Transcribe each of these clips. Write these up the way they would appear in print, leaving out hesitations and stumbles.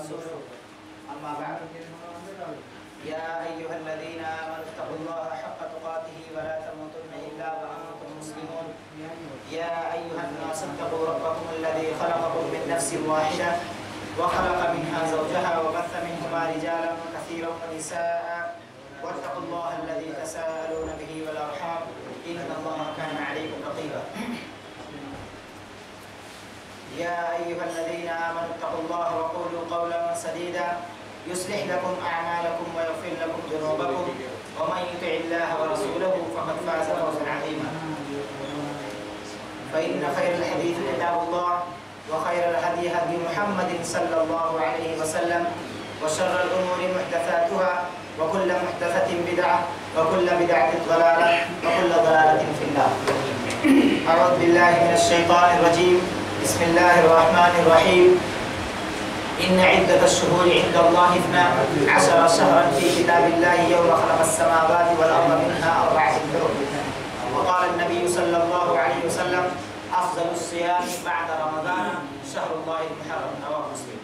ورسوله أما بعد يا أيها الذين آمنوا اتقوا الله حق تقاته ولا تموتن إلا وأنتم مسلمون يا أيها الناس اتقوا ربكم الذي خلقكم من نفس واحدة وخلق منها زوجها وبث منهما رجالا كثيرا ونساء واتقوا الله الذي تساءلون به والأرحام إن الله كان عليكم رقيبا يا أيها الذين آمنوا اتقوا الله وقولوا قولا سديدا يصلح لكم أعمالكم ويغفر لكم ذنوبكم ومن يطع الله ورسوله فقد فاز فوزا عظيما فإن خير الحديث كتاب الله وخير الهدي هدي محمد صلى الله عليه وسلم وشر الأمور محدثاتها وكل محدثة بدعة وكل بدعة ضلالة وكل ضلالة في النار. أعوذ بالله من الشيطان الرجيم. بسم الله الرحمن الرحيم. إن عدة الشهور عند الله 12 شهرا في كتاب الله يوم خلق السماوات والأرض منها 4 حرم. وقال النبي صلى الله عليه وسلم أفضل الصيام بعد رمضان شهر الله المحرم. رواه مسلم.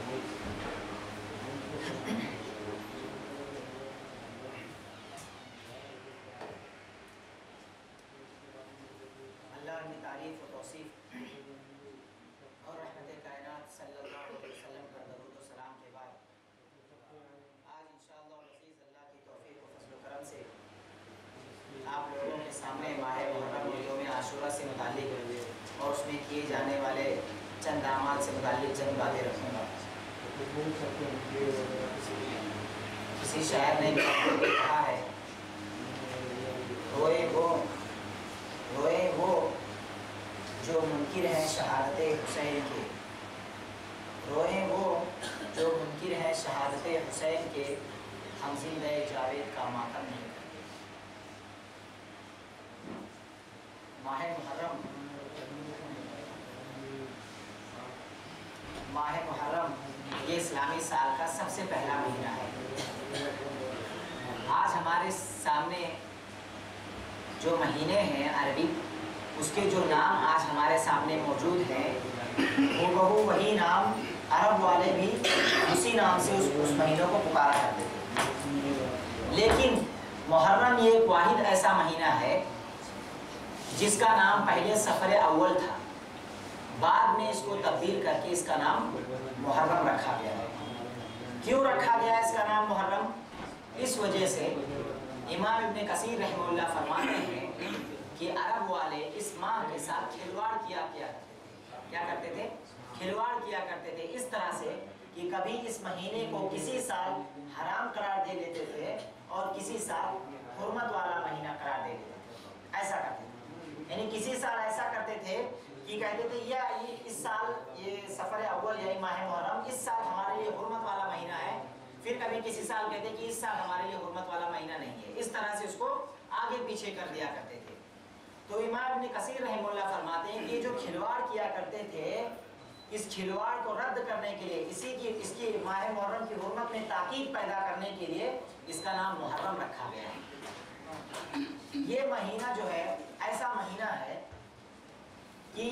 اللہ کی تعریف و توصیف اور رحمت کائنات صلی اللہ علیہ وسلم پر درود و سلام کے بعد آج انشاءاللہ العزیز اللہ کی توفیق و فضل و کرم سے آپ لوگوں کے سامنے ماہ محرم اور یوم عاشورہ سے متعلق اور اس میں کیے جانے والے چند اعمال سے متعلق چند باتیں رکھوں گا. کسی شاعر نے کہا ہے روئے وہ جو منکر ہیں شہادت حسین کے، روئے وہ جو منکر ہیں شہادت حسین کے، ہم زندہ جاوید کا ماتم نہیں. ماہ محرم یہ اسلامی سال کا سب سے پہلا مہینہ ہے. آج ہمارے سامنے جو مہینے ہیں عربی، اس کے جو نام آج ہمارے سامنے موجود ہیں وہ وہی نام عرب والے بھی اسی نام سے اس مہینوں کو پکارا کرتے تھے. لیکن محرم یہ ایک واحد ایسا مہینہ ہے جس کا نام پہلے سفر اول تھا، بعد میں اس کو تبدیل کر کے اس کا نام محرم رکھا گیا ہے. کیوں رکھا گیا اس کا نام محرم؟ اس وجہ سے امام ابن کثیر رحمہ اللہ فرماتے ہیں کہ عرب والے اس ماہ کے ساتھ کھلواڑ کیا کرتے تھے کھلواڑ کیا کرتے تھے اس طرح سے کہ کبھی اس مہینے کو کسی سال حرام قرار دے دیتے تھے اور کسی سال حرمت والا مہینہ قرار دے دیتے تھے. ایسا کرتے تھے، یعنی کسی سال ایسا کرتے تھے کہ کہتے تھے یا اس سال یہ سفر اول یعنی ماہ محرم اس سال ہمارے لیے حرمت والا مہینہ ہے، پھر کبھی کسی سال کہتے کہ اس سال ہمارے لیے حرمت والا مہینہ نہیں ہے. اس طرح سے اس کو آگے پیچھے کر دیا کرتے تھے. تو امام ابن کثیر رحمہ اللہ فرماتے ہیں کہ جو کھلواڑ کیا کرتے تھے اس کھلواڑ کو رد کرنے کے لیے اس کی ماہ محرم کی حرمت میں تاکید پیدا کرنے کے لیے اس کا نام محرم رکھا گیا ہے. یہ مہینہ جو ہے ایسا مہینہ ہے کہ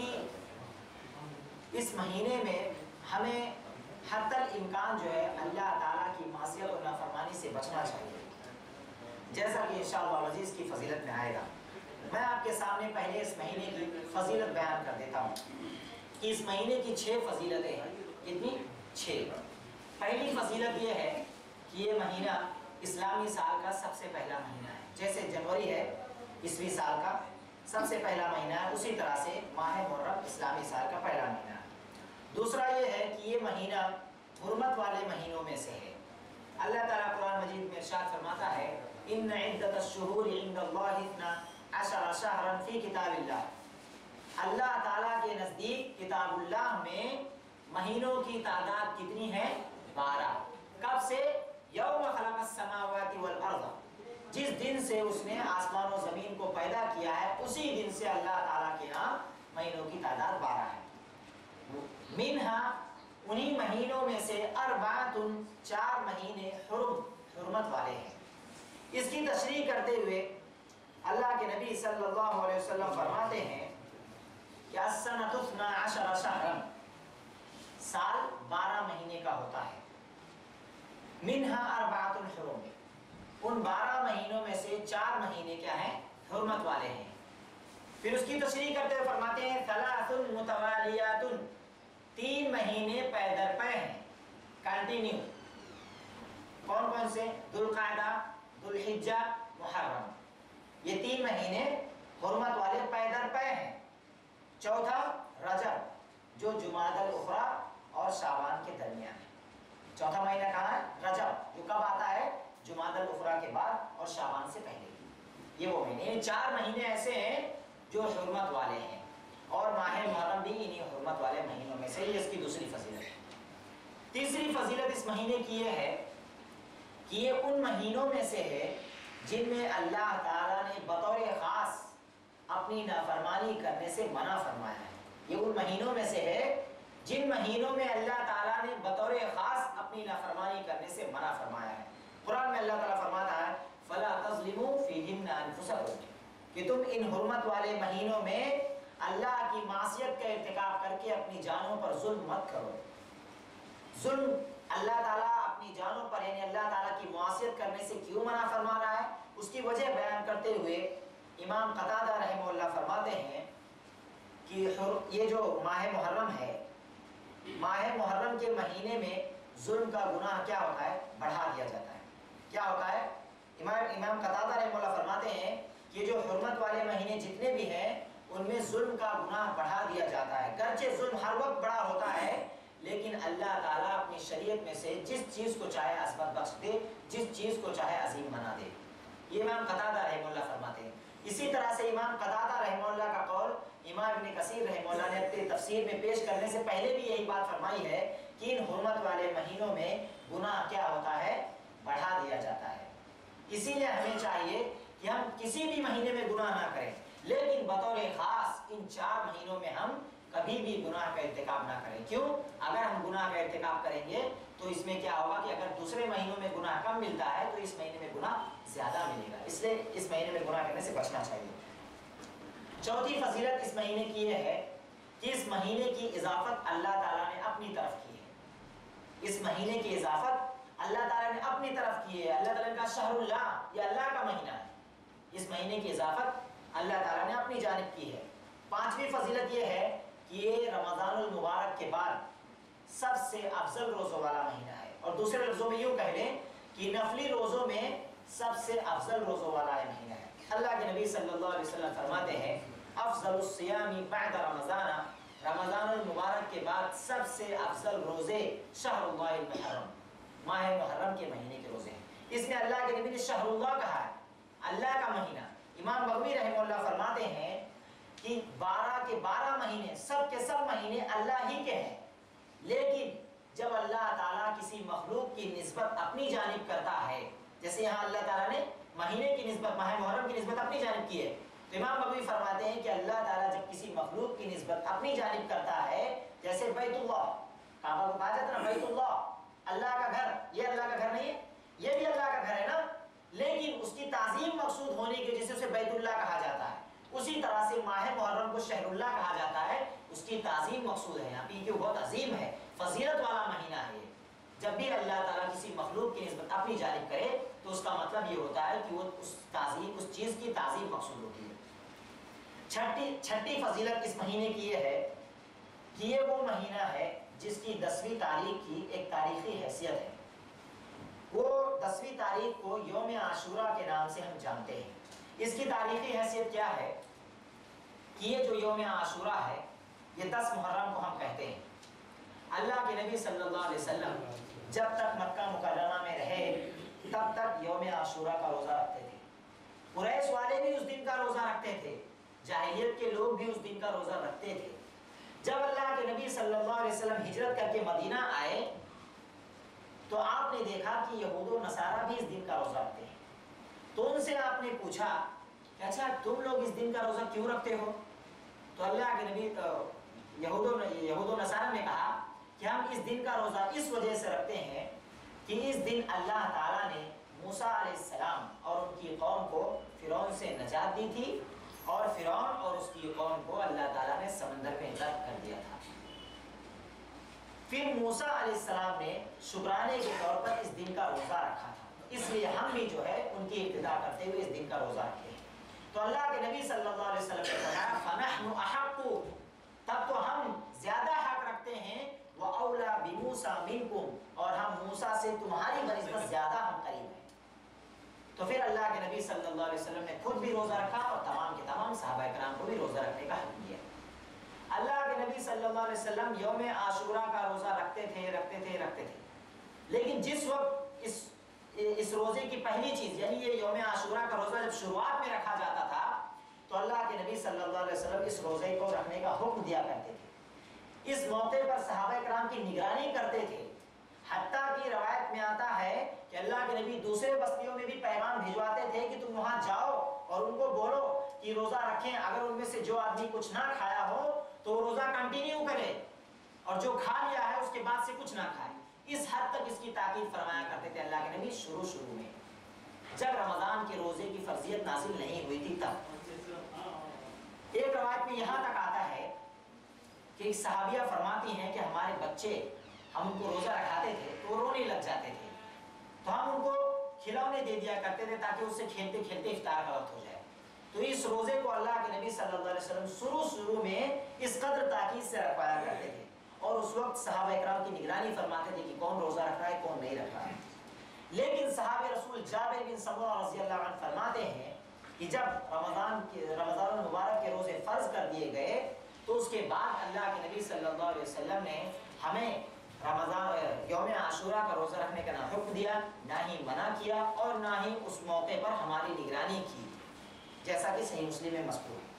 اس مہینے میں ہمیں حتی الامکان جو ہے اللہ تعالیٰ کی معصیت اور نافرمانی سے بچنا چاہیے، جیسا کہ انشاءاللہ العزیز کی فضیلت میں آئے گا. میں آپ کے سامنے پہلے اس مہینے کی فضیلت بیان کر دیتا ہوں کہ اس مہینے کی 6 فضیلتیں ہیں. کتنی؟ 6. پہلی فضیلت یہ ہے کہ یہ مہینہ اسلامی سال کا سب سے پہلا مہینہ ہے. جیسے جنوری ہے عیسوی سال کا سب سے پہلا مہینہ ہے، اسی طرح سے ماہ محرم اسلامی سال کا پہلا مہینہ ہے. دوسرا یہ ہے کہ یہ مہینہ حرمت والے مہینوں میں سے ہے. اللہ تعالیٰ قرآن مجید میں ارشاد فرماتا ہے ان عدت الشہور عند اللہ 12 شہرا فی کتاب اللہ. اللہ تعالیٰ کے نزدیک کتاب اللہ میں مہینوں کی تعداد کتنی ہے؟ 12. کب سے؟ یوم خلق السماوات والارض، جس دن سے اس نے آسمان و زمین کو پیدا کیا ہے اسی دن سے اللہ تعالیٰ کے ہاں مہینوں کی تعداد 12 ہے. منہا انہی مہینوں میں سے 4 مہینے حرمت والے ہیں. اس کی تشریح کرتے ہوئے اللہ کے نبی صلی اللہ علیہ وسلم فرماتے ہیں کہ السنۃ 12 شہرا، سال 12 مہینے کا ہوتا ہے. मिन्हा अर्बातुल हुरुम, उन 12 महीनों में से 4 महीने क्या हैं, हुर्मत वाले हैं। फिर उसकी तशरीह करते हुए फरमाते हैं सलासुन मुतवालियातुन, 3 महीने पै दर पै हैं, कंटिन्यू। कौन कौन से? दुल्कायदा, दुल्हिज्जा, मुहर्रम, ये 3 महीने हुर्मत वाले पै दर पै हैं। चौथा रजब, जो जुमादल उखरा और शाबान के दरमियान है। चौथा महीना कहाँ है? रजब, जो कब आता है? जुमादल उखरा के बाद और शाबान से पहले। ये वो महीने, 4 महीने ऐसे हैं जो हुर्मत वाले हैं, और माह मुहर्रम भी इन्हीं हुर्मत वाले महीनों में से। ये इसकी दूसरी फजीलत है। तीसरी फजीलत इस महीने की ये है कि ये उन महीनों में से है जिनमें अल्लाह ताला ने बतौर ख़ास अपनी नाफरमानी करने से मना फरमाया है। ये उन महीनों में से है जिन महीनों में अल्लाह ताला ने बतौर ख़ास अपनी नाफरमानी करने से मना फरमाया है। कुरान में अल्लाह ताला फरमाता है फला तज़लिमू फ़ीहिन्ना अनफुसकुम, कि तुम इन हुर्मत वाले महीनों में अल्लाह की मासियत का इर्तिकाब करके अपनी जानों पर जुल्म मत करो। जुल्म अल्लाह ताला अपनी जानों पर यानी अल्लाह ताला की मासियत करने से क्यों मना फरमा रहा है, उसकी वजह बयान करते हुए इमाम क़तादा रहमहुल्लाह फरमाते हैं कि ये जो माह मुहर्रम है, माह मुहर्रम के महीने में जुल्म का गुनाह क्या होता है? बढ़ा दिया जाता है। क्या होता है? इमाम क़तादा रहमहुल्लाह फरमाते हैं कि जो हुर्मत वाले महीने जितने भी हैं उनमें जुल्म का गुनाह बढ़ा दिया जाता है। गर्चे जुल्म हर वक्त बड़ा होता है, लेकिन अल्लाह ताला अपनी शरीयत में से जिस चीज़ को चाहे असमत बख्श दे, जिस चीज़ को चाहे अजीम बना दे। ये इमाम क़तादा रहमहुल्लाह फरमाते हैं। इसी तरह से इमाम क़तादा रहमहुल्लाह का कौल इमाम इब्न कसीर रहमहुल्लाह ने अपनी तफसीर में पेश करने से पहले भी यही बात फरमाई है कि इन हुर्मत वाले महीनों में गुनाह क्या होता है? बढ़ा दिया जाता है। इसीलिए हमें चाहिए कि हम किसी भी महीने में गुनाह ना करें, लेकिन बतौर ख़ास इन 4 महीनों में हम कभी भी गुनाह का इर्तिकाब ना करें। क्यों? अगर हम गुनाह का इर्तिकाब करेंगे तो इसमें क्या होगा कि अगर दूसरे महीनों में गुनाह कम मिलता है तो इस महीने में गुनाह ज़्यादा मिलेगा। इसलिए इस महीने में गुनाह करने से बचना चाहिए। चौथी फजीलत इस महीने की यह है कि इस महीने की इजाफत अल्लाह ताला ने अपनी तरफ की है। इस महीने की इजाफत अल्लाह ताला ने अपनी तरफ की है। अल्लाह ताला का शहरुल्लाह, ये अल्लाह का महीना है। इस महीने की इजाफत अल्लाह ताला ने अपनी जानिब की है। पांचवी फजीलत ये है कि ये रमज़ानुल मुबारक के बाद सबसे अफजल रोज़ों वाला महीना है, और दूसरे लफ्ज़ों में यूँ कह लें कि नफली रोज़ों में सबसे अफजल रोज़ों वाला महीना है। अल्लाह के नबी सल्लल्लाहु अलैहि वसल्लम फरमाते हैं अफज़लुस सियामी बअद रमज़ान, रमज़ानुल मुबारक के बाद सबसे अफजल रोज़े शहरुल्लाहिल मुहर्रम, माह मुहर्रम के महीने के रोज़े हैं। इसमें अल्लाह के नबी ने शहरुल्लाह कहा है, अल्लाह का महीना। इमाम बग़वी रहमहुल्लाह फरमाते हैं कि 12 के 12 महीने सब के सब महीने अल्लाह ही के हैं, लेकिन जब अल्लाह ताला किसी मखलूक की निस्बत अपनी जानिब करता है, जैसे यहाँ अल्लाह ताला ने महीने की निस्बत माह मुहर्रम की निस्बत अपनी जानिब की है, तो इमाम बग़वी फरमाते हैं कि अल्लाह ताला जब किसी मखलूक की निस्बत अपनी जानिब करता है, जैसे बैतुल्लाह, काबा को कहा जाता है ना बैतुल्लाह, अल्लाह का घर, ये अल्लाह का घर नहीं है, ये भी अल्लाह का घर है ना, लेकिन उसकी ताज़ीम मकसूद होने की वजह से उसे बैतुल्लाह कहा जाता है। उसी तरह से माह मुहर्रम को शहरुल्लाह कहा जाता है, उसकी ताज़ीम मकसूद है यहाँ पे, क्योंकि बहुत अजीम है, फजीलत वाला महीना है। जब भी अल्लाह ताला किसी मखलूक की निस्बत अपनी जानिब करे तो उसका मतलब ये होता है कि वो उस ताज़ीम, उस चीज़ की ताज़ीम मकसूद होती है। छठी फजीलत इस महीने की ये है कि ये वो महीना है जिसकी 10वीं तारीख की एक तारीखी हैसियत है। वो 10वीं तारीख को यौम आशूरा के नाम से हम जानते हैं। इसकी तारीखी हैसियत क्या है कि ये जो यौम आशूरा है, ये 10 मुहर्रम को हम कहते हैं। अल्लाह के नबी सल्लल्लाहु अलैहि वसल्लम जब तक मक्का मुकर्रमा में रहे तब तक यौम आशूरा का रोज़ा रखते थे। कुरैश वाले भी उस दिन का रोज़ा रखते थे, जाहिलियत के लोग भी उस दिन का रोज़ा रखते थे। जब अल्लाह के नबी सल्लल्लाहु अलैहि वसल्लम हिजरत करके मदीना आए तो आपने देखा कि यहूद व नसारा भी इस दिन का रोज़ा रखते हैं। तो उनसे आपने पूछा कि अच्छा तुम लोग इस दिन का रोज़ा क्यों रखते हो? तो अल्लाह के नबी यहूद व नसारा ने कहा कि हम इस दिन का रोज़ा इस वजह से रखते हैं कि इस दिन अल्लाह ताला ने मूसा अलैहिस्सलाम और उनकी कौम को फ़िरौन से नजात दी थी, और फ़िरौन और उसकी कौम को अल्लाह ताला ने समंदर में गर्क कर दिया था। پھر موسیٰ علیہ السلام نے شکرانے کے طور پر اس دن کا روزہ رکھا تھا، اس لیے ہم بھی جو ہے ان کی ابتدا کرتے ہوئے اس دن کا روزہ رکھتے ہیں۔ تو اللہ کے نبی صلی اللہ علیہ وسلم نے فرمایا فَنَحْنُ أَحَقُّ، تب تو ہم زیادہ حق رکھتے ہیں، وَأَوْلَى بِمُوسَىٰ مِنْكُمْ، اور ہم موسیٰ سے تمہاری بنسبت زیادہ ہم قریب ہیں۔ تو پھر اللہ کے نبی صلی اللہ علیہ وسلم نے خود بھی روزہ رکھا اور تمام کے تمام صحابہ کرام کو بھی روزہ رکھنے کا حکم دیا۔ اللہ کے نبی صلی اللہ علیہ وسلم یوم عاشوراء کا روزہ رکھتے تھے، لیکن جس وقت اس روزے کی پہلی چیز یعنی یہ یوم عاشوراء کا روزہ جب شروعات میں رکھا جاتا تھا تو اللہ کے نبی صلی اللہ علیہ وسلم اس روزے کو رکھنے کا حکم دیا کرتے تھے۔ اس موقع پر صحابہ کرام کی نگرانی کرتے تھے، حتیٰ کہ روایت میں آتا ہے کہ اللہ کے نبی دوسرے بستیوں میں بھی پیغام بھجواتے تھے کہ تم وہاں جاؤ اور ان کو بولو کہ روزہ رکھیں، اگر ان میں سے جو آدمی کچھ نہ کھایا ہو تو وہ روزہ کنٹینیو کرے، اور جو کھا لیا ہے اس کے بعد سے کچھ نہ کھائے۔ اس حد تک اس کی تاکید فرمایا کرتے تھے اللہ کے نبی شروع میں، جب رمضان کے روزے کی فرضیت نازل نہیں ہوئی تھی تب۔ ایک روایت میں یہاں تک آتا ہے کہ ایک صحابیہ فرماتی ہیں کہ ہمارے بچے ہم ان کو روزہ رکھاتے تھے تو وہ رونے لگ جاتے تھے، تو ہم ان کو کھلونے دے دیا کرتے تھے تاکہ اس سے کھیلتے کھیلتے افطار کا وقت ہو جائے۔ تو اس روزے کو اللہ کے نبی صلی اللہ علیہ وسلم شروع میں اس قدر تاکید سے رکھوایا کرتے تھے، اور اس وقت صحابہ اکرام کی نگرانی فرماتے تھے کہ کون روزہ رکھ رہا ہے کون نہیں رکھ رہا ہے۔ لیکن صحابہ رسول جابر بن سمرہ رضی اللہ عنہ فرماتے ہیں کہ جب رمضان المبارک کے روزے فرض کر دیے گئے تو اس کے بعد اللہ کے نبی صلی اللہ علیہ وسلم نے ہمیں یوم عاشوراء کا روزہ رکھنے کا نہ حکم دیا، نہ ہی منع کیا، اور نہ ہی اس موقع پر ہماری نگرانی کی، جیسا کہ صحیح مسلم میں مذکور ہے۔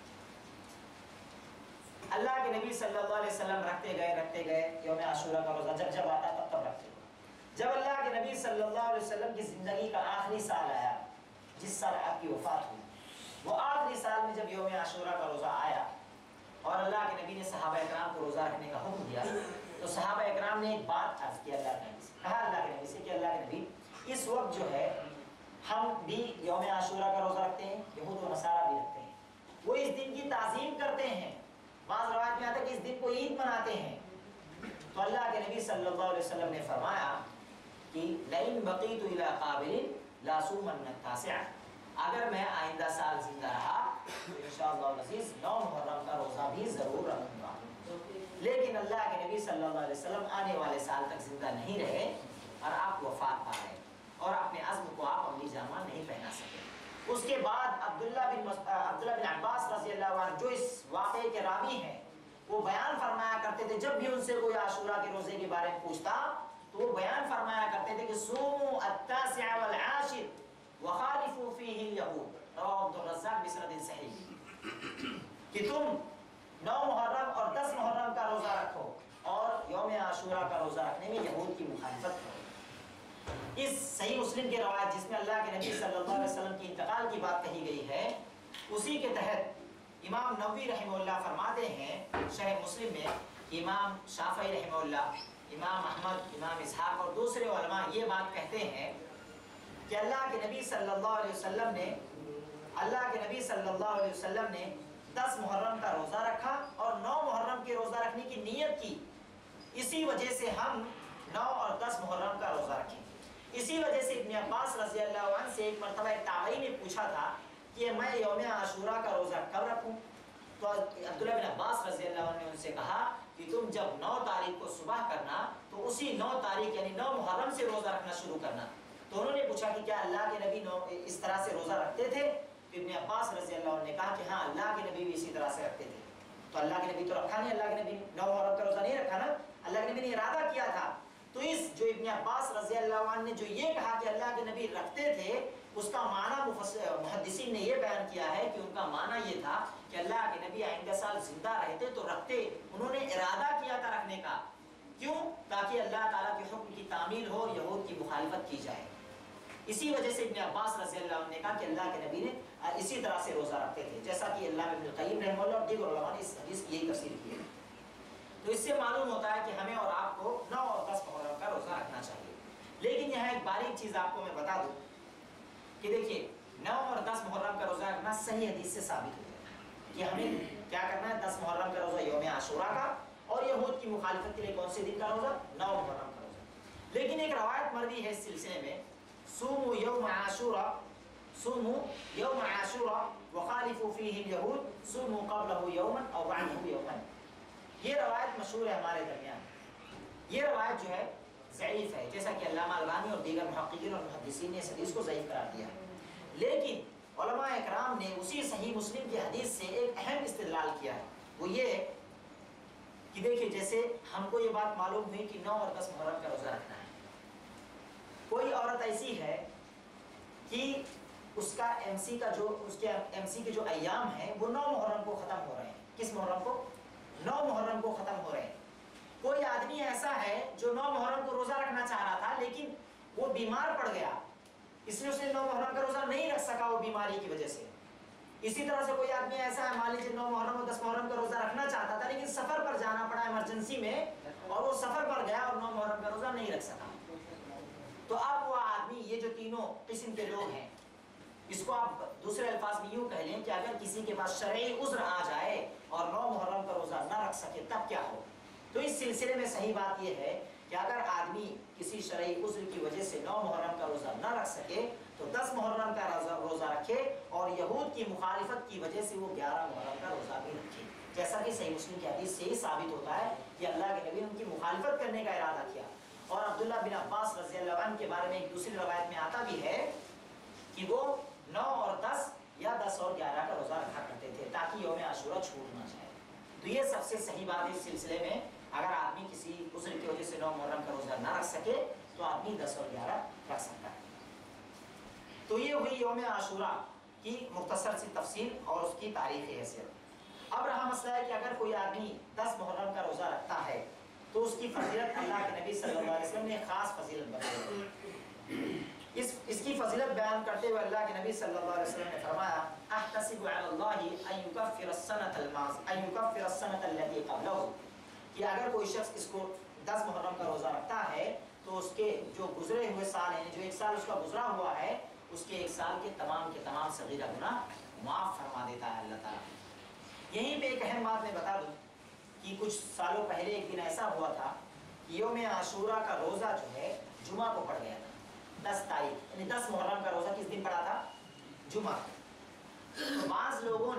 اللہ کے نبی صلی اللہ علیہ وسلم رکھتے گئے یوم عاشوراء کا روزہ، جب آتا تب رکھتے گئے۔ جب اللہ کے نبی صلی اللہ علیہ وسلم کی زندگی کا آخری سال آیا، جس سال آپ کی وفات ہوئی، وہ آخری سال میں جب یوم عاشوراء کا روزہ آیا اور اللہ کے نبی نے صحابہ اکرام کو روزہ رکھنے کا حکم دیا، تو صحابہ اکرام نے ایک بات عرض کی اللہ کے نبی سے، کہا اللہ کے نبی سے کہ اللہ کے نبی اس وقت جو ہے ہم بھی یوم عاشوراء کا روزہ رکھتے ہیں، یہود و نصارہ بھی رکھتے ہیں، وہ اس دن کی تعظیم کرتے ہیں، بعض روایت میں آتا ہے کہ اس دن کو عید مناتے ہیں۔ تو اللہ کے نبی صلی اللہ علیہ وسلم نے فرمایا کہ لئن بقیت الی قابل لاسومن التاسع، اگر میں آئندہ سال زندہ رہا تو انشاءاللہ العزیز 9 محرم کا روزہ بھی ضرور رکھوں گا۔ لیکن اللہ کے نبی صلی اللہ علیہ وسلم آنے والے سال تک زندہ نہیں رہے اور آپ وفات پا گئے، اور اپنے عزم کو آپ عملی جامہ نہیں پہنا سکے۔ اس کے بعد عبداللہ بن عباس رضی اللہ عنہ جو اس واقعے کے راوی ہیں، وہ بیان فرمایا کرتے تھے، جب بھی ان سے کوئی عاشوراء کے روزے کے بارے میں پوچھتا تو وہ بیان فرمایا کرتے تھے کہ صوموا التاسع والعاشر وخالفوا فیہ الیہود، رواه عبد الرزاق بسند صحیح، کہ تم 9 محرم اور 10 محرم کا روزہ رکھو اور یوم عاشوراء کا روزہ رکھنے میں یہود کی مخالفت کرو۔ اس صحیح مسلم کی روایت جس میں اللہ کے نبی صلی اللہ علیہ وسلم کی انتقال کی بات کہی گئی ہے، اسی کے تحت امام نووی رحمہ اللہ فرماتے ہیں شرح مسلم میں، امام شافعی رحمہ اللہ، امام احمد، امام اسحاق اور دوسرے علماء یہ بات کہتے ہیں کہ اللہ کے نبی صلی اللہ علیہ وسلم نے 10 محرم کا روزہ رکھا اور 9 محرم کے روزہ رکھنے کی نیت کی، اسی وجہ سے ہم 9 اور 10 محرم کا روزہ رکھیں۔ اسی وجہ سے ابن عباس رضی اللہ عنہ سے ایک مرتبہ ایک تابعی نے پوچھا تھا کہ میں یوم عاشوراء کا روزہ کب رکھوں؟ تو عبداللہ بن عباس رضی اللہ عنہ نے ان سے کہا کہ تم جب 9 تاریخ کو صبح کرنا تو اسی 9 تاریخ یعنی 9 محرم سے روزہ رکھنا شروع کرنا۔ تو انہوں نے پوچھا کہ کیا اللہ کے نبی اس طرح سے روزہ رکھتے تھے؟ تو ابن عباس رضی اللہ عنہ نے کہا کہ ہاں، اللہ کے نبی بھی اسی طرح سے رکھتے تھے۔ تو اللہ کے نبی تو رکھا نہیں، اللہ کے نبی 9 محرم کا روزہ نہیں رکھا نا، اللہ کے نبی نے ارادہ کیا تھا۔ تو اس جو ابن عباس رضی اللہ عنہ نے جو یہ کہا کہ اللہ کے نبی رکھتے تھے، اس کا معنی محدثین نے یہ بیان کیا ہے کہ ان کا معنی یہ تھا کہ اللہ کے نبی آئندہ سال زندہ رہتے تو رکھتے، انہوں نے ارادہ کیا تھا رکھنے کا، کیوں؟ تاکہ اللہ تعالیٰ کے حکم کی تعمیل ہو اور یہود کی مخالفت کی جائے۔ اسی وجہ سے ابن عباس رضی اللہ عنہ نے کہا کہ اللہ کے نبی نے اسی طرح سے روزہ رکھتے تھے، جیسا کہ علامہ ابن القیم رحمہ اللہ اور دیگر علماء نے اس حدیث کی یہی تفسیر کی ہے۔ تو اس سے معلوم ہوتا ہے کہ ہمیں اور آپ کو 9 اور 10 محرم کا روزہ رکھنا چاہیے۔ لیکن یہاں ایک باریک چیز آپ کو میں بتا دوں کہ دیکھیے 9 اور 10 محرم کا روزہ رکھنا صحیح حدیث سے ثابت ہو گیا کہ ہمیں کیا کرنا ہے، 10 محرم کا روزہ یوم عاشوراء کا اور یہود کی مخالفت کے لیے کون سے دن کا روزہ؟ 9 محرم کا روزہ۔ لیکن ایک روایت مروی ہے اس سلسلے میں، صوموا یوم عاشورا، صوموا یوم عاشورا وخالفوا فیہ الیہود، صوموا قبلہ یوما او بعدہ یوما۔ یہ روایت مشہور ہے ہمارے درمیان۔ یہ روایت جو ہے ضعیف ہے، جیسا کہ علامہ البانی اور دیگر محققین اور محدثین نے اس حدیث کو ضعیف قرار دیا ہے، لیکن علماء اکرام نے اسی صحیح مسلم کی حدیث سے ایک اہم استدلال کیا ہے، وہ یہ کہ دیکھیں جیسے ہم کو یہ بات معلوم ہوئی کہ 9 اور 10 محرم کا روزہ رکھنا ہے، کوئی عورت ایسی ہے کہ اس کا MC کا جو اس کے MC کے جو ایام ہیں وہ 9 محرم کو ختم ہو رہے ہیں۔ کس محرم کو؟ 9 محرم کو ختم ہو رہے ہیں۔ کوئی آدمی ایسا ہے جو 9 محرم کو روزہ رکھنا چاہ رہا تھا لیکن وہ بیمار پڑ گیا، اس لیے اس نے 9 محرم کا روزہ نہیں رکھ سکا وہ بیماری کی وجہ سے۔ اسی طرح سے کوئی آدمی ایسا ہے، مان لیجیے 9 محرم اور 10 محرم کا روزہ رکھنا چاہتا تھا لیکن سفر پر جانا پڑا ایمرجنسی میں اور وہ سفر پر گیا اور 9 محرم کا روزہ نہیں رکھ سکا۔ تو اب وہ آدمی، یہ جو تینوں قسم کے لوگ ہیں، اس کو آپ دوسرے الفاظ میں یوں کہہ لیں کہ اگر کسی کے پاس شرعی عذر آ جائے اور 9 محرم کا روزہ نہ رکھ سکے تب کیا ہو؟ تو اس سلسلے میں صحیح بات یہ ہے کہ اگر آدمی کسی شرعی عذر کی وجہ سے 9 محرم کا روزہ نہ رکھ سکے تو 10 محرم کا روزہ رکھے، اور یہود کی مخالفت کی وجہ سے وہ 11 محرم کا روزہ بھی رکھے، جیسا کہ صحیح مسلم کی حدیث سے ہی ثابت ہوتا ہے کہ اللہ کے نبی نے ان کی مخالفت کرنے کا ارادہ کیا۔ اور عبداللہ بن عباس رضی اللہ عنہ کے بارے میں ایک دوسری روایت میں آتا بھی ہے کہ وہ 9 اور 10 یا 10 اور 11 کا روزہ رکھا کرتے تھے تاکہ یوم عاشورہ چھوٹ نہ جائے۔ تو یہ سب سے صحیح بات ہے اس سلسلے میں، اگر آدمی کسی عذر کی وجہ سے 9 محرم کا روزہ نہ رکھ سکے تو آدمی 10 اور 11 رکھ سکتا ہے۔ تو یہ ہوئی یوم عاشورہ کی مختصر سی تفصیل اور اس کی تاریخی حیثیت۔ اب رہا مسئلہ ہے کہ اگر کوئی آدمی 10 محرم کا روزہ رکھتا ہے تو اس کی فضیلت اللہ کے نبی صلی اللہ علیہ وسلم نے خاص فضیلت بتائی۔ اس کی فضیلت بیان کرتے ہوئے اللہ کے نبی صلی اللہ علیہ وسلم نے فرمایا، احتسب علی اللہ ان یکفر السنۃ التي قبلہ، کہ اگر کوئی شخص اس کو 10 محرم کا روزہ رکھتا ہے تو اس کے جو گزرے ہوئے سال ہیں، جو ایک سال اس کا گزرا ہوا ہے، اس کے ایک سال کے تمام صغیرہ گناہ معاف فرما دیتا ہے اللہ تعالیٰ۔ یہیں پہ ایک اہم بات میں بتا دوں کہ کچھ سالوں پہلے ایک دن ایسا ہوا تھا کہ یوم عاشورہ کا روزہ جو ہے جمعہ کو پڑ گیا تھا، 10 تاریخ، یعنی 10 محرم کا روزہ کس دن پڑا تھا؟ جمعہ۔ تو بعض لوگوں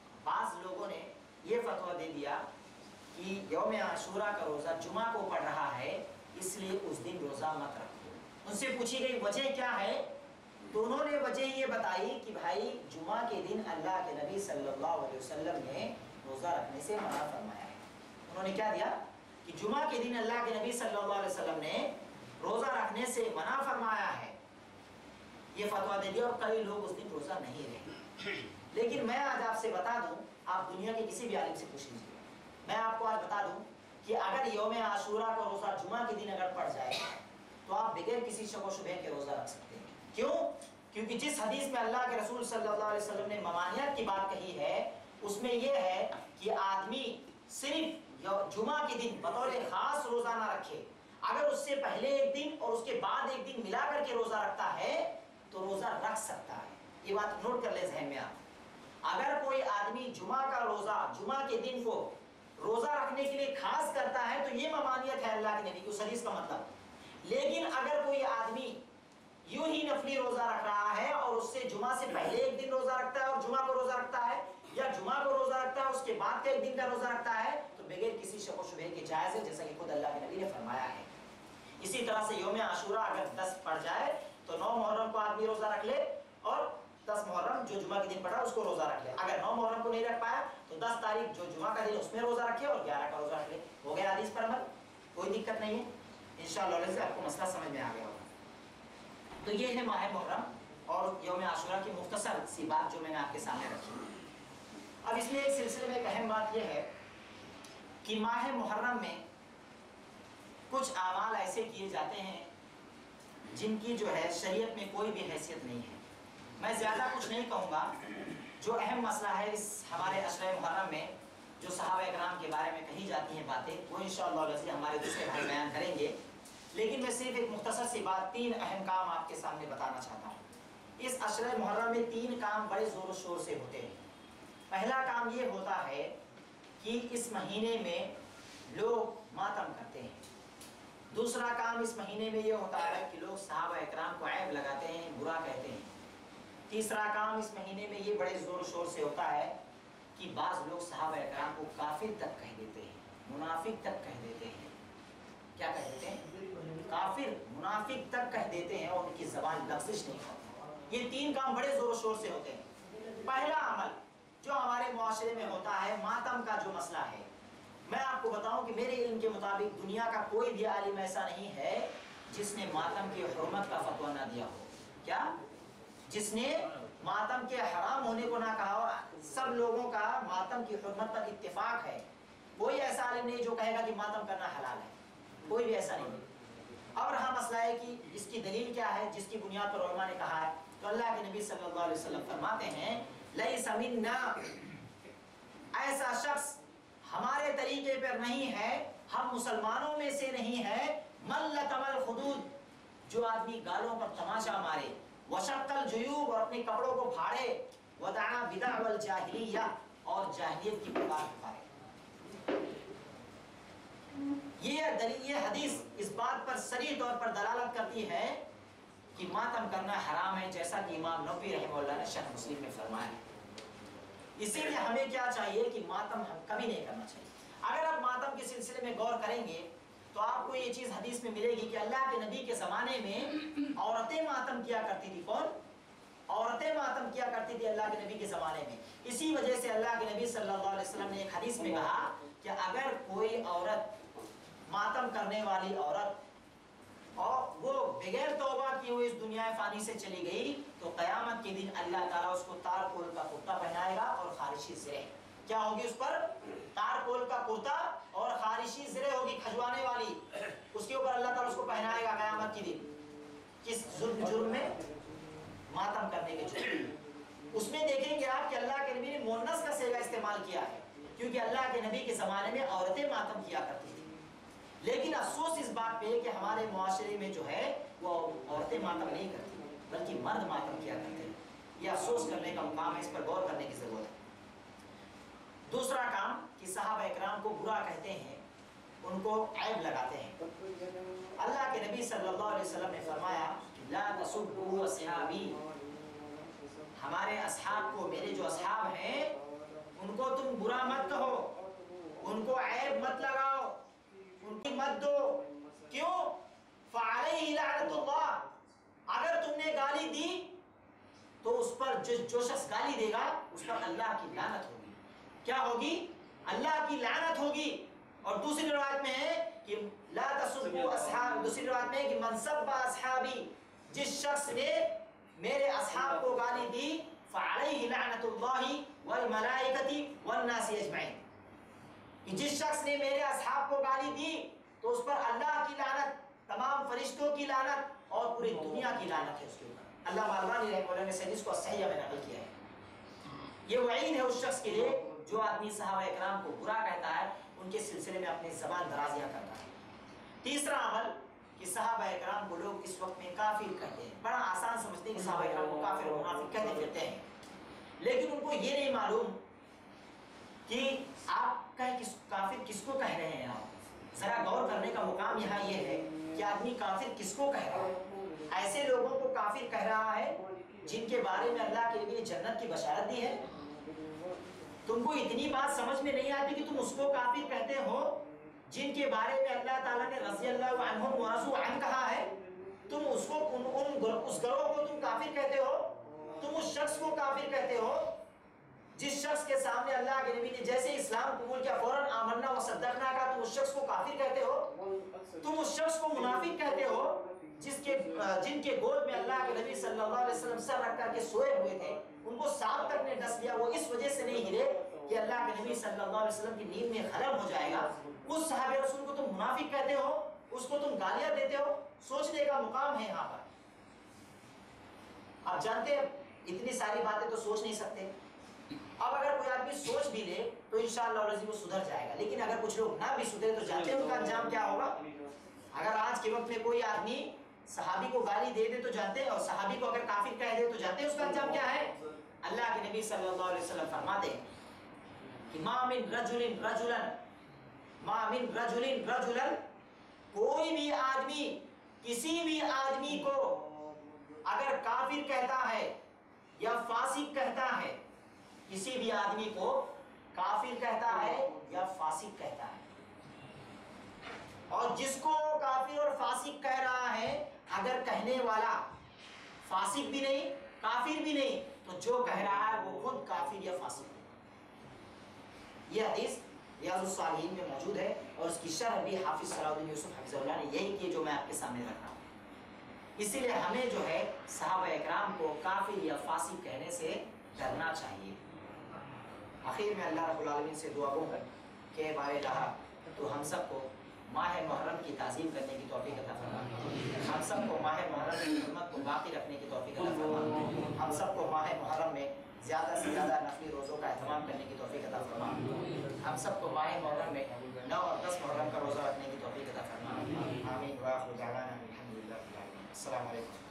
نے یہ فتویٰ دے دیا کہ یوم عاشورہ کا روزہ جمعہ کو پڑ رہا ہے اس لیے اس دن روزہ مت رکھو۔ ان سے پوچھی گئی وجہ کیا ہے تو انہوں نے وجہ یہ بتائی کہ بھائی جمعہ کے دن اللہ کے نبی صلی اللہ علیہ وسلم نے روزہ رکھنے سے منع فرمایا ہے۔ انہوں نے کیا دیا کہ جمعہ کے دن اللہ کے نبی صلی اللہ علیہ وسلم نے روزہ رکھنے سے منع فرمایا ہے، یہ فتویٰ دے دیا، اور کئی لوگ اس دن روزہ نہیں رہے۔ لیکن میں آج آپ سے بتا دوں، آپ دنیا کے کسی بھی عالم سے پوچھ لیجیے، میں آپ کو آج بتا دوں کہ اگر یوم عاشورہ کا روزہ جمعہ کے دن اگر پڑ جائے تو آپ بغیر کسی شک و شبہ کے روزہ رکھ سکتے ہیں۔ کیوں؟ کیونکہ جس حدیث میں اللہ کے رسول صلی اللہ علیہ وسلم نے ممانعت کی بات کہی ہے اس میں یہ ہے کہ آدمی صرف جمعہ کے دن بطور خاص روزہ نہ رکھے، اگر اس سے پہلے ایک دن اور اس کے بعد ایک دن ملا کر کے روزہ رکھتا ہے تو روزہ رکھ سکتا ہے۔ یہ بات نوٹ کر لیں ذہن میں آپ، اگر کوئی آدمی جمعہ کا روزہ جمعہ کے دن کو روزہ رکھنے کے لیے خاص کرتا ہے تو یہ ممانعت ہے اللہ کے نبی کی اس حدیث کا مطلب۔ لیکن اگر کوئی آدمی یوں ہی نفلی روزہ رکھ رہا ہے اور اس سے جمعہ سے پہلے ایک دن روزہ رکھتا ہے اور جمعہ کو روزہ رکھتا ہے، یا جمعہ کو روزہ رکھتا ہے اس کے بعد کا ایک دن کا روزہ رکھتا ہے، تو بغیر کسی شک و شبہ کے جائز ہے، جیسا کہ خود اللہ کے نبی نے فرمایا ہے۔ اسی طرح سے یوم عاشورہ اگر 10 پڑ جائے تو 9 محرم کو آدمی روزہ رکھ لے اور 10 محرم جو جمعہ کے دن پڑا اس کو روزہ رکھ لے۔ اگر 9 محرم کو نہیں رکھ پایا تو 10 تاریخ جو جمعہ کا دن اس میں روزہ رکھے اور 11 کا روزہ رکھ لے۔ ہو گیا حدیث پر عمل، کوئی دقت نہیں ہے، انشاءاللہ سے آپ کو مسئلہ سمجھ میں آ گیا ہوگا۔ تو یہ ہے ماہ محرم اور یوم عاشورہ کی مختصر سی بات جو میں نے آپ کے سامنے رکھی۔ اب اس میں ایک سلسلے میں ایک اہم بات یہ ہے کہ ماہ محرم میں کچھ اعمال ایسے کیے جاتے ہیں جن کی جو ہے شریعت میں کوئی بھی حیثیت نہیں ہے۔ میں زیادہ کچھ نہیں کہوں گا، جو اہم مسئلہ ہے اس ہمارے عشرہ محرم میں جو صحابہ اکرام کے بارے میں کہی جاتی ہیں باتیں، وہ انشاءاللہ ہمارے دوسرے بھائی بیان کریں گے، لیکن میں صرف ایک مختصر سی بات 3 اہم کام آپ کے سامنے بتانا چاہتا ہوں۔ اس عشرہ محرم میں 3 کام بڑے زور و شور سے ہوتے ہیں۔ پہلا کام یہ ہوتا ہے کہ اس مہینے میں लोग मातम करते हैं। दूसरा काम इस महीने में ये होता है कि लोग सहाबा इकराम को ऐब लगाते हैं, बुरा कहते हैं। तीसरा काम इस महीने में ये बड़े ज़ोर शोर से होता है कि बाज़ लोग सहाबा इकराम को काफिर तक कह देते हैं, मुनाफिक तक कह देते हैं। क्या कह देते हैं? काफिर, मुनाफिक तक कह देते हैं और उनकी ज़बान लफ्ज़िश नहीं होती। ये तीन काम बड़े ज़ोर शोर से होते हैं। पहला अमल जो हमारे मुआशरे में होता है, मातम का जो मसला है, मैं आपको बताऊं कि मेरे इल्म के मुताबिक दुनिया का कोई भी आलिम ऐसा नहीं है जिसने मातम की हुर्मत का फतवा ना दिया हो। क्या? जिसने मातम के हराम होने को ना कहा हो। सब लोगों का मातम की हुर्मत पर इत्तेफाक है। कोई ऐसा आलिम नहीं जो कहेगा कि मातम करना हलाल है, कोई भी ऐसा नहीं। अब रहा मसला है कि इसकी दलील क्या है, जिसकी बुनियाद पर उलमा ने कहा है। तो अल्लाह के नबी सल्लल्लाहु अलैहि वसल्लम फरमाते हैं, लैसा मिन्ना, ऐसा शख्स हमारे तरीके पर नहीं है, हम मुसलमानों में से नहीं है, मन लतमल खुदूद, जो आदमी गालों पर तमाचा मारे, वशक्कल जुयूब, और अपने कपड़ों को फाड़े, वदआ बिदा वल जाहिलिया, और जाहिलियत की पुकार पुकारे। ये हदीस इस बात पर सरीह तौर पर दलालत करती है कि मातम करना हराम है, जैसा कि इमाम नबवी रहमतुल्लाह ने शरह मुस्लिम में फरमाया है। इसीलिए हमें क्या चाहिए कि मातम हम कभी नहीं करना चाहिए। अगर आप मातम के सिलसिले में गौर करेंगे तो आपको ये चीज़ हदीस में मिलेगी कि अल्लाह के नबी के ज़माने में औरतें मातम किया करती थी। कौन? औरतें मातम किया करती थी अल्लाह के नबी के ज़माने में। इसी वजह से अल्लाह के नबी सल्लल्लाहु अलैहि वसल्लम ने एक हदीस में कहा कि अगर कोई औरत, मातम करने वाली औरत, और वो बगैर तौबा किए हुए इस दुनिया फानी से चली गई, तो क़यामत के दिन अल्लाह ताला उसको तारकोल का कुर्ता पहनाएगा और खारिशी ज़िरे। क्या होगी उस पर? तारकोल का कुर्ता और खारिशी ज़िरे होगी, खजवाने वाली। उसके ऊपर अल्लाह ताला उसको पहनाएगा क़यामत के दिन। किस जुर्म में? मातम करने के जुर्म। उसमें देखेंगे आप कि अल्लाह के नबी ने मुअन्नस का सेगा इस्तेमाल किया है, क्योंकि अल्लाह के नबी के ज़माने में औरतें मातम किया करती थी। लेकिन अफसोस इस बात पे कि हमारे मुआशरे में जो है वो औरतें मातम नहीं करती, बल्कि मर्द मातम किया करते हैं। यह अफसोस करने का मुकाम है, इस पर गौर करने की ज़रूरत है। दूसरा काम कि सहाबा इकराम को बुरा कहते हैं, उनको ऐब लगाते हैं। अल्लाह के नबी सल्लल्लाहु अलैहि वसल्लम ने फरमाया कि ला तसुब्बू अस्हाबी, हमारे अस्हाब को, मेरे जो अस्हाब हैं उनको तुम बुरा मत कहो, उनको ऐब मत लगाओ, उनकी मत दो। क्यों? फ़अलैहि लअनतुल्लाह, अगर तुमने गाली दी तो उस पर जो शख्स गाली देगा उस पर अल्लाह की लानत होगी। क्या होगी? अल्लाह की लानत होगी। और दूसरी रिवायत में है कि ला तसुब्बू अस्हाब, दूसरी रिवायत में है कि मन सब्बा अस्हाबी, जिस शख्स ने मेरे अस्हाब को गाली दी, फ़अलैहि लअनतुल्लाहि वल मलाइकति वन नासी अजमईन, कि जिस शख्स ने मेरे अस्हाब को गाली दी तो उस पर अल्लाह की लानत, तमाम फरिश्तों की लानत और पूरी दुनिया की लानत है उसके ऊपर। अल्लाह अलबानी रहमतुल्लाह ने सही इसको सही में नकल किया है। ये वईद है उस शख्स के लिए जो आदमी सहाबा इकराम को बुरा कहता है, उनके सिलसिले में अपनी ज़बान दराजियाँ करता है। तीसरा अमल कि सहाबा इकराम को लोग इस वक्त में काफिर कहते हैं। बड़ा आसान समझते हैं कि सहाबा इकराम को काफिर और मुनाफिक कहते फिरते हैं, लेकिन उनको ये नहीं मालूम कि आप काफिर किसको कह रहे हैं। आप जरा गौर करने का मुकाम यहाँ ये है कि आदमी काफिर किसको कह रहा है। ऐसे लोगों को काफिर कह रहा है जिनके बारे में अल्लाह के लिए जन्नत की बशारत दी है। तुमको इतनी बात समझ में नहीं आती कि तुम उसको काफिर कहते हो जिनके बारे में अल्लाह ताला ने रज़ी अल्लाहु अन्हुम व रज़ू अन कहा है। तुम उसको उस गरोह को तुम काफिर कहते हो, तुम उस शख्स को काफिर कहते हो जिस शख्स के सामने अल्लाह के नबी ने जैसे इस्लाम कबूल किया फौरन आमन्ना व सद्दक़ना का, तुम उस शख्स को काफिर कहते हो। तुम उस शख्स को मुनाफिक कहते हो जिनके गोद में अल्लाह के नबी सल्लल्लाहु अलैहि वसल्लम सर रख करके सोए हुए थे, उनको सांप तक ने डस लिया, वो इस वजह से नहीं हिले कि अल्लाह के नबी सल्लल्लाहु अलैहि वसल्लम की नींद में खलल हो जाएगा। उस सहाबे रसूल को तुम मुनाफिक कहते हो, उसको तुम गालियां देते हो। सोचने का मुकाम है यहाँ पर। आप जानते हैं इतनी सारी बातें तो सोच नहीं सकते। अब अगर कोई आदमी सोच भी ले तो इंशाअल्लाह वो सुधर जाएगा, लेकिन अगर कुछ लोग ना भी सुधरे तो जानते हैं उनका अंजाम क्या होगा। अगर आज के वक्त में कोई आदमी सहाबी को गाली दे दे तो जानते हैं, और सहाबी को अगर काफिर कह दे तो जानते हैं उसका अंजाम क्या है। अल्लाह के नबी सल्लल्लाहु अलैहि वसल्लम फरमाते हैं कि मा मिन रजुलिन मा मिन रजुलिन रजुलन, कोई भी आदमी किसी भी आदमी को अगर काफिर कहता है या फासिक कहता है, किसी भी आदमी को काफिर कहता है या फासिक कहता है, और जिसको काफिर और फासिक कह रहा है अगर कहने वाला फासिक भी नहीं काफिर भी नहीं, तो जो कह रहा है वो खुद काफिर या फासिक है। यह हदीस रियाजुस सालिहीन में मौजूद है और उसकी शरह भी हाफिज सलाहुद्दीन यूसुफ हफिज़हुल्लाह ने यही की जो मैं आपके सामने रख रहा हूँ। इसीलिए हमें जो है सहाबा इकराम को काफिर या फासिक कहने से डरना चाहिए। आखिर में अल्लाह रब्बुल आलमीन से दुआ गो कि बारे रहा तो हम सबको माह मुहर्रम की ताज़ीम करने की तौफीक अता फरमा, हम सबको माह मुहर्रम की हिम्मत को बाकी रखने की तौफीक अता फरमा, हम सबको माह मुहर्रम में ज़्यादा से ज़्यादा नफली रोज़ों का एहतमाम करने की तौफीक अता फरमा, हम सबको माह मुहर्रम में 9 और 10 मुहर्रम का रोज़ा रखने की तौफीक अता फरमा। आमीन व आखिर दावाना अल्हम्दुलिल्लाह। अस्सलामु अलैकुम।